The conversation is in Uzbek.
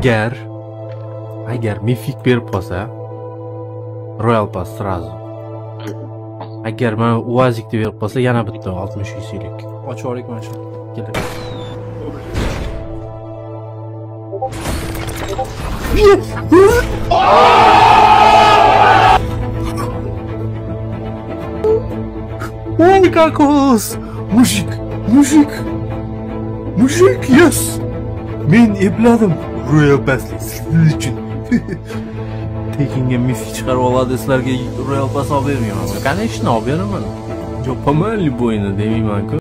agar mifik berib qolsa, Royal Pass sразу. Agar mana UAZikni berib qolsa, yana bitta 60 yuzlik. Ochib olaylik mana shu. Keladi. Ой, kakos! Mujik, yes! Men epladim Royal Pass'ni siz uchun. Tekinga mifik chiqarib oladi, sizlarga Royal Pass olib bermayman. Конечно, olib beraman. Yopaman любойni demayman-ku.